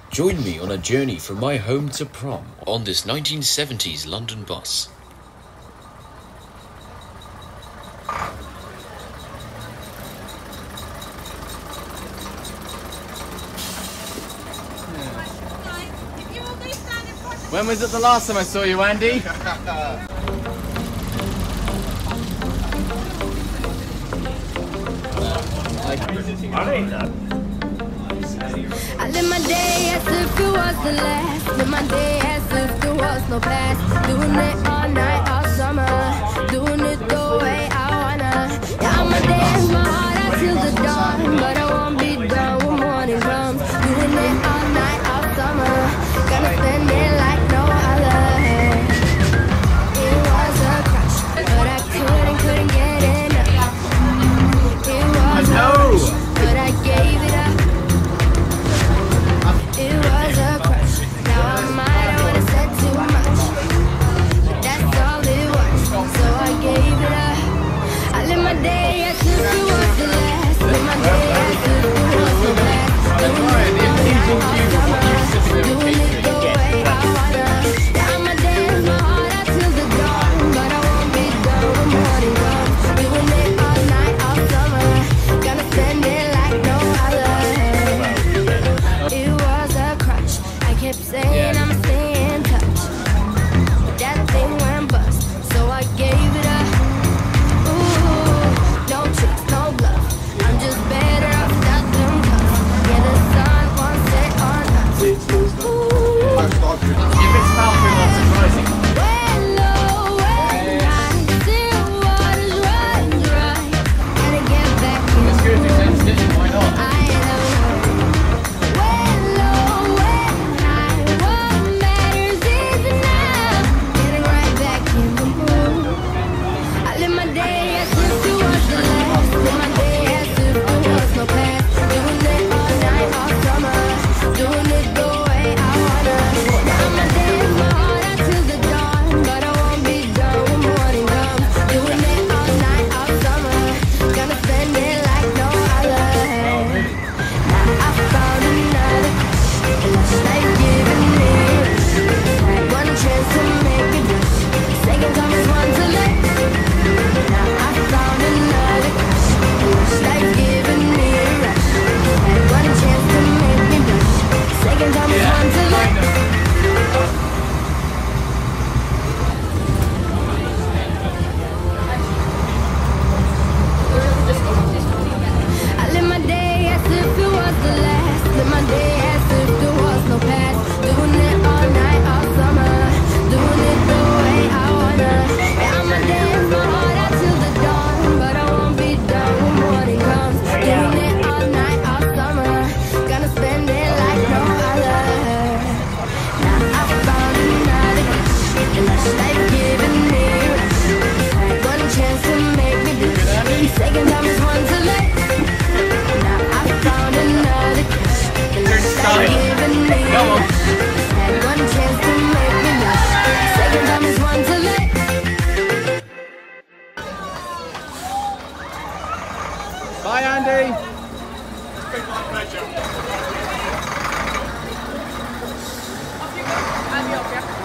Join me on a journey from my home to prom on this 1970s London bus. When was it the last time I saw you, Andy? I live my day as if it was the last. Live my day as if there was no past. Doing it all night, all summer. Doing it the way I wanna. Yeah, I'ma dance my heart out till the dawn, but I won't be done when morning comes. Doing it all night, all summer. Gonna spend it like no other. It was a crush, but I couldn't get enough. It was a rush, but I gave it up. It was a crush. Now I might have wanna said too much. That's all it was. So I gave it up. I live my day as if it was the last. Live my day as if it was the last. Doing it the way I wanna. Yeah, I'ma dance my heart out till the dawn, but I won't be done when morning comes. Doing it all night, all summer. Gonna spend it like no other. It was a crutch. I kept saying I'ma stay in touch. That thing went bust, so I gave it up. Ooh, no tricks, no bluff. I'm just better off without them cuffs. Yeah, the sun won't set on us. Ooh. If it's Falcon, not surprising. Well low, well high, still waters run dry. Gotta get back in It's good if it's extension, why not? I know. Well low, well high, what matters is now. Getting right back in the mood. I live my day as if it was the last. Live my day as if there was no past. Doing it all night, all summer. Doing it the way I wanna. Now I'ma dance my heart out till the dawn, but I won't be done when morning comes. Doing it all night, all summer. Gonna spend it like no other. Now I found another crush, like giving me one chance to make me blush. Second time is one to let. Now I found another crush, like giving me a rush. One chance to make me blush. Second time is one to let. I live my day as if it was the last. Live my day as if there was no past. Doing it all night, all summer. Doing it the way I wanna. Yeah, I'ma dance my heart out till the dawn, but I won't be done when morning comes. Doing it all night, all summer. Gonna spend it like no other. Now I found another crush, like giving me a rush. One chance to make me blush. Second time is one to let. Now I found another crush, like giving me a rush. Had one chance to make me blush. Second time is one to let. Bye, Andy. Andy,